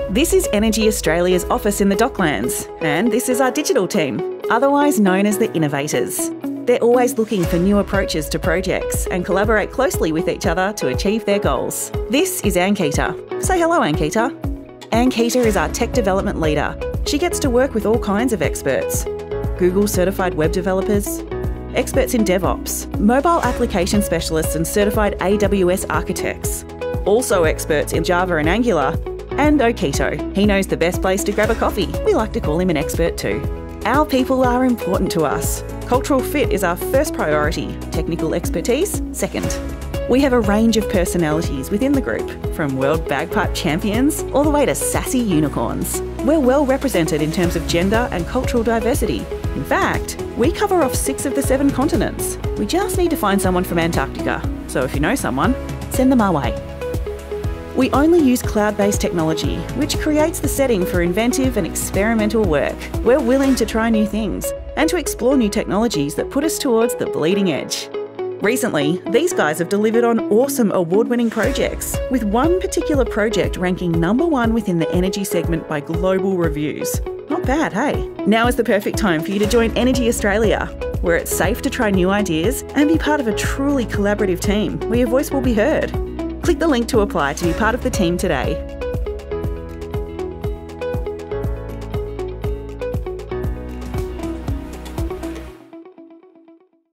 This is Energy Australia's office in the Docklands, and this is our digital team, otherwise known as the Innovators. They're always looking for new approaches to projects and collaborate closely with each other to achieve their goals. This is Anne Keeter. Say hello, Anne Keeter. Anne Keeter is our tech development leader. She gets to work with all kinds of experts. Google certified web developers, experts in DevOps, mobile application specialists and certified AWS architects, also experts in Java and Angular, and Okito. He knows the best place to grab a coffee. We like to call him an expert too. Our people are important to us. Cultural fit is our first priority, technical expertise second. We have a range of personalities within the group, from world bagpipe champions all the way to sassy unicorns. We're well represented in terms of gender and cultural diversity. In fact, we cover off 6 of the 7 continents. We just need to find someone from Antarctica. So if you know someone, send them our way. We only use cloud-based technology, which creates the setting for inventive and experimental work. We're willing to try new things and to explore new technologies that put us towards the bleeding edge. Recently, these guys have delivered on awesome award-winning projects, with one particular project ranking #1 within the energy segment by global reviews. Not bad, hey? Now is the perfect time for you to join Energy Australia, where it's safe to try new ideas and be part of a truly collaborative team where your voice will be heard. Click the link to apply to be part of the team today.